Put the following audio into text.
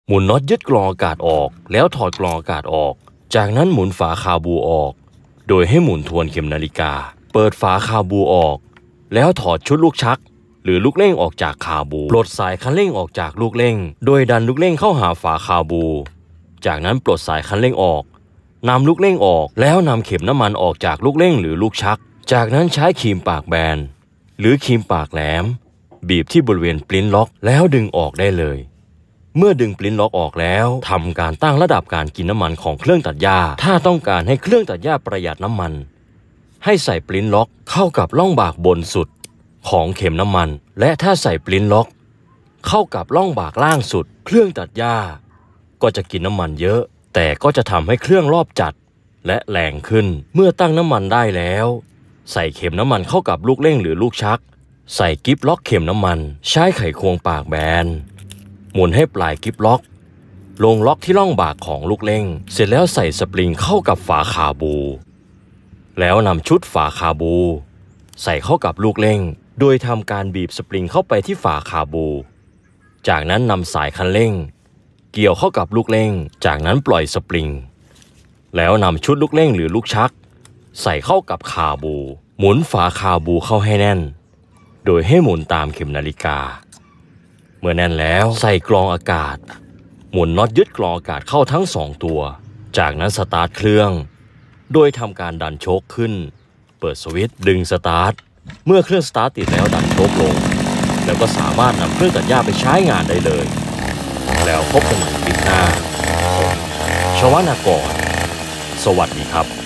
หมุนน็อตยึดกรองอากาศออกแล้วถอดกรองอากาศออกจากนั้นหมุนฝาคาบูออกโดยให้หมุนทวนเข็มนาฬิกาเปิดฝาคาบูออกแล้วถอดชุดลูกชักหรือลูกเร่งออกจากคาบูปลดสายคันเร่งออกจากลูกเร่งโดยดันลูกเร่งเข้าหาฝาคาบูจากนั้นปลดสายคันเร่งออกนำลูกเร่งออกแล้วนำเข็มน้ำมันออกจากลูกเร่งหรือลูกชักจากนั้นใช้ครีมปากแบนหรือครีมปากแหลมบีบที่บริเวณปลิ้นล็อกแล้วดึงออกได้เลยเมื่อดึงปลิ้นล็อกออกแล้วทำการตั้งระดับการกินน้ำมันของเครื่องตัดหญ้าถ้าต้องการให้เครื่องตัดหญ้าประหยัดน้ำมันให้ใส่ปลิ้นล็อกเข้ากับร่องบากบนสุดของเข็มน้ำมันและถ้าใส่ปลิ้นล็อกเข้ากับร่องบากล่างสุดเครื่องตัดหญ้าก็จะกินน้ำมันเยอะแต่ก็จะทำให้เครื่องรอบจัดและแรงขึ้นเมื่อตั้งน้ำมันได้แล้วใส่เข็มน้ำมันเข้ากับลูกเร่งหรือลูกชักใส่กิ๊บล็อกเข็มน้ำมันใช้ไขควงปากแบนหมุนให้ปลายกิ๊บล็อกลงล็อกที่ร่องบากของลูกเร่งเสร็จแล้วใส่สปริงเข้ากับฝาคาบูแล้วนำชุดฝาคาบูใส่เข้ากับลูกเร่งโดยทำการบีบสปริงเข้าไปที่ฝาคาบูจากนั้นนำสายคันเร่งเกี่ยวเข้ากับลูกเร่งจากนั้นปล่อยสปริงแล้วนำชุดลูกเร่งหรือลูกชักใส่เข้ากับคาบูหมุนฝาคาบูเข้าให้แน่นโดยให้หมุนตามเข็มนาฬิกาเมื่อแน่นแล้วใส่กรองอากาศหมุนน็อตยึดกรองอากาศเข้าทั้ง2ตัวจากนั้นสตาร์ทเครื่องโดยทำการดันโชคขึ้นเปิดสวิตช์ดึงสตาร์ทเมื่อเครื่องสตาร์ทติดแล้วดันโชคลงแล้วก็สามารถนำเครื่องตัดหญ้าไปใช้งานได้เลยแล้วพบกันใหม่คลิปหน้าผมชวนากรสวัสดีครับ